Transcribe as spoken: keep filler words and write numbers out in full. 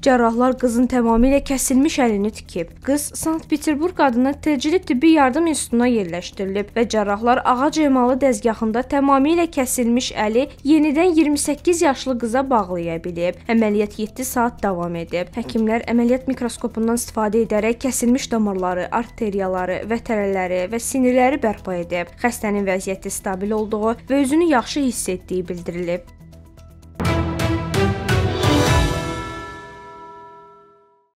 Cərrahlar qızın tamamilə kəsilmiş əlini tikib. Qız Sankt-Peterburq adına təcili tibbi yardım institutuna yerləşdirilib və cərrahlar ağac emalı dəzgahında tamamilə kəsilmiş əli yenidən iyirmi səkkiz yaşlı qıza bağlaya bilib. Əməliyyat yeddi saat davam edib. Həkimlər əməliyyat mikroskopundan istifadə edərək kəsilmiş damarları, arteriyaları, vətərələri və sinirləri bərpa edib. Xəstənin vəziyyəti stabil olduğu və özünü yaxşı hiss etdiyi bildirilib.